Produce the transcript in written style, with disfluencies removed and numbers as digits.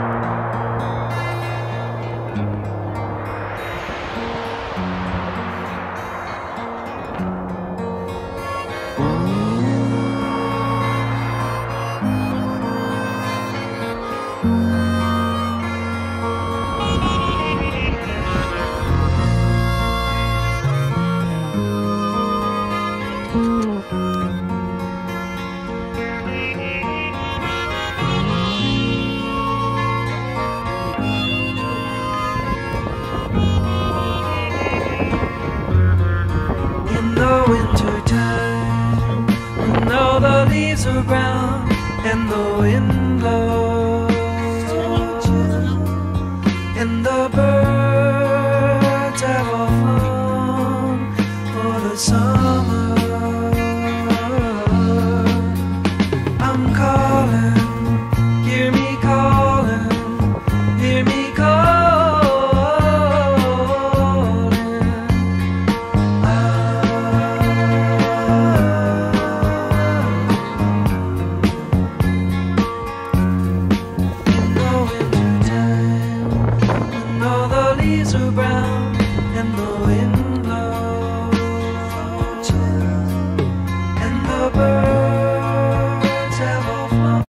Leaves are brown and the wind blows, and the birds have all flown for the summer. I'm calling, hear me calling, hear me calling. Leaves are